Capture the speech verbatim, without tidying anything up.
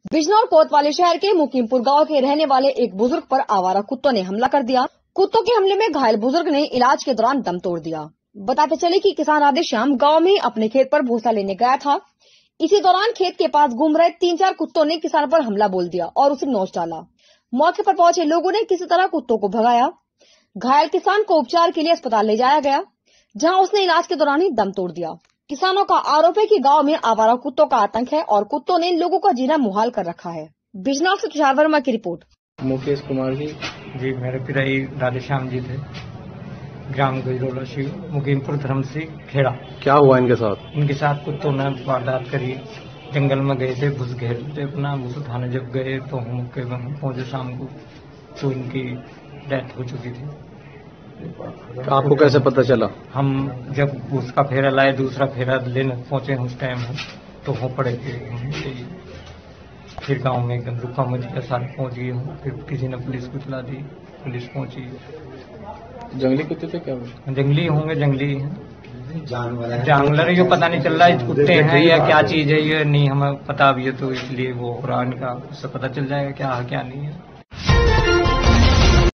बिजनौर कोतवाली शहर के मुकीमपुर गांव के रहने वाले एक बुजुर्ग पर आवारा कुत्तों ने हमला कर दिया। कुत्तों के हमले में घायल बुजुर्ग ने इलाज के दौरान दम तोड़ दिया। बताते चले कि किसान राधेश्याम गांव में अपने खेत पर भूसा लेने गया था। इसी दौरान खेत के पास घूम रहे तीन चार कुत्तों ने किसान पर हमला बोल दिया और उसे नोच डाला। मौके पर पहुंचे लोगों ने किसी तरह कुत्तों को भगाया। घायल किसान को उपचार के लिए अस्पताल ले जाया गया, जहाँ उसने इलाज के दौरान ही दम तोड़ दिया। किसानों का आरोप है कि गांव में आवारा कुत्तों का आतंक है और कुत्तों ने लोगों का जीना मुहाल कर रखा है। बिजनौर से तुषार वर्मा की रिपोर्ट। मुकेश कुमार जी जी मेरे पिताई राधेश्याम जी थे, ग्राम गजरोला शिव, मुकीमपुर धर्मसिंह खेड़ा। क्या हुआ इनके साथ? इनके साथ कुत्तों ने वारदात करी। जंगल में गए थे, घुस घेर थे अपना। घुस उठाने जब गए तो हम पहुंचे शाम को, तो इनकी डेथ हो चुकी थी। तो आपको कैसे पता चला? हम जब उसका फेरा लाए, दूसरा फेरा लेने पहुंचे उस टाइम तो हो पड़े थे। फिर गांव में एकदम रुका मच गया, सारे पहुंच गए। फिर किसी ने पुलिस को चला दी, पुलिस पहुंची। जंगली कुत्ते थे क्या? जंगली होंगे, जंगली जानवर जानवर ये पता नहीं चल रहा है कुत्ते हैं या क्या चीज है, ये नहीं हमें पता अभी है। तो इसलिए वो कुरान का उससे पता चल जाएगा क्या है क्या नहीं है।